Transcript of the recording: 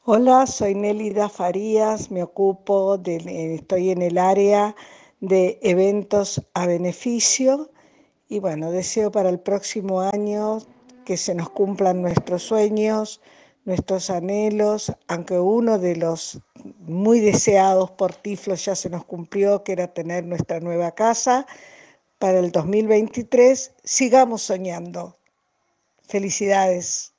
Hola, soy Nélida Farías, estoy en el área de eventos a beneficio y bueno, deseo para el próximo año que se nos cumplan nuestros sueños, nuestros anhelos, aunque uno de los muy deseados por Tiflos ya se nos cumplió, que era tener nuestra nueva casa. Para el 2023 sigamos soñando. Felicidades.